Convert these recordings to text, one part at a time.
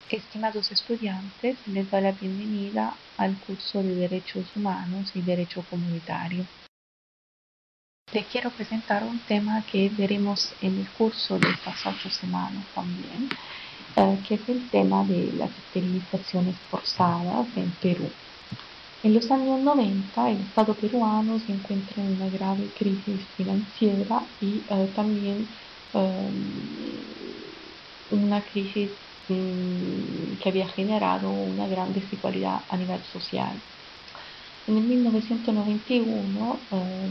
Estimados estudiantes, les doy la bienvenida al curso de Derechos Humanos y Derecho Comunitario. Les quiero presentar un tema que veremos en el curso de estas 8 semanas también, que es el tema de las esterilizaciones forzadas en Perú. En los años 90 el Estado peruano se encuentra en una grave crisis financiera y también una crisis que había generado una gran desigualdad a nivel social. En el 1991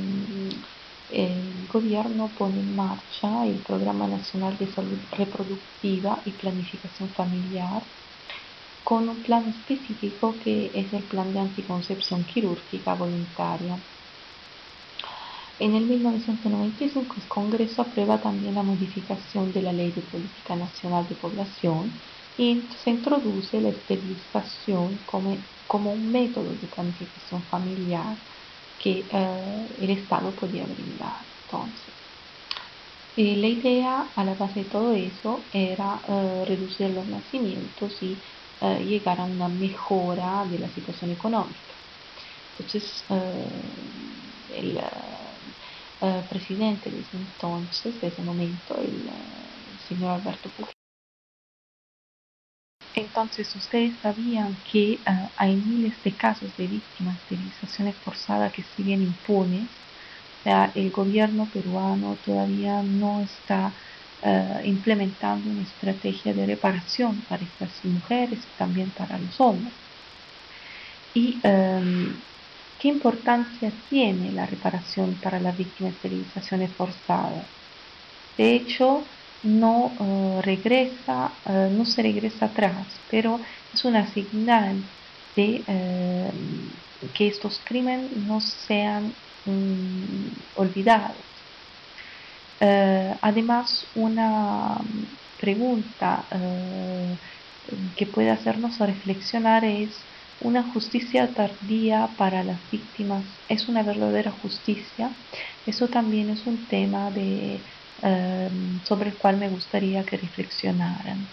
el gobierno pone en marcha el Programa Nacional de Salud Reproductiva y Planificación Familiar con un plan específico que es el plan de anticoncepción quirúrgica voluntaria. En el 1995 el Congreso aprueba también la modificación de la Ley de Política Nacional de Población y se introduce la esterilización como un método de planificación familiar que el Estado podía brindar. Entonces, la idea a la base de todo eso era reducir los nacimientos y llegar a una mejora de la situación económica. Entonces, el presidente de ese entonces, de ese momento, el señor Alberto Fujimori. Entonces, ustedes sabían que hay miles de casos de víctimas de esterilizaciones forzadas que siguen impunes. O sea, el gobierno peruano todavía no está implementando una estrategia de reparación para estas mujeres y también para los hombres. Y ¿qué importancia tiene la reparación para las víctimas de esterilizaciones forzadas? De hecho, no se regresa atrás, pero es una señal de que estos crímenes no sean olvidados. Además, una pregunta que puede hacernos reflexionar es: ¿una justicia tardía para las víctimas es una verdadera justicia? Eso también es un tema sobre el cual me gustaría que reflexionaran.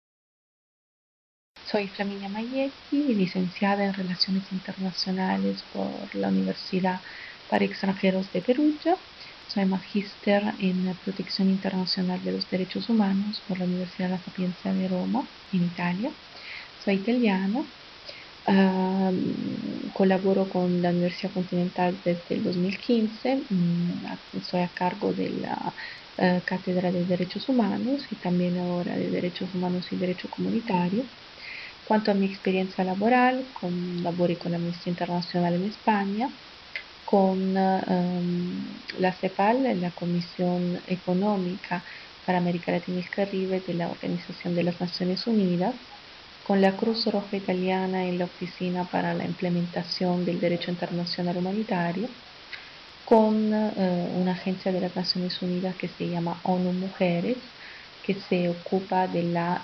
Soy Flaminia Maietti, licenciada en Relaciones Internacionales por la Universidad para Extranjeros de Perugia. Soy magíster en Protección Internacional de los Derechos Humanos por la Universidad La Sapienza de Roma, en Italia. Soy italiana. Colaboro con la Universidad Continental desde el 2015. Estoy a cargo de la Cátedra de Derechos Humanos y también ahora de Derechos Humanos y Derecho Comunitario. Cuanto a mi experiencia laboral, laboré con Amnistía Internacional en España, con la CEPAL, la Comisión Económica para América Latina y el Caribe de la Organización de las Naciones Unidas, con la Cruz Roja Italiana en la Oficina para la Implementación del Derecho Internacional Humanitario, con una agencia de las Naciones Unidas que se llama ONU Mujeres, que se ocupa de la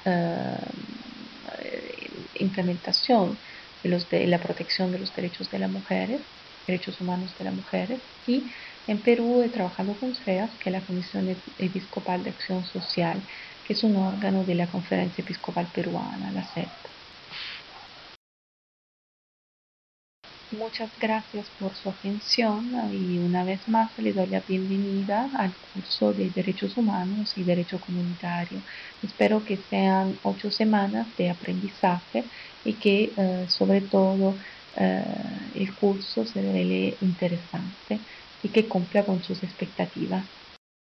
implementación de la protección de los derechos de las mujeres, derechos humanos de las mujeres. Y en Perú he trabajado con CEAS, que es la Comisión Episcopal de Acción Social, que es un órgano de la Conferencia Episcopal Peruana, la CEP. Muchas gracias por su atención y una vez más le doy la bienvenida al curso de Derechos Humanos y Derecho Comunitario. Espero que sean 8 semanas de aprendizaje y que sobre todo el curso se revele interesante y que cumpla con sus expectativas.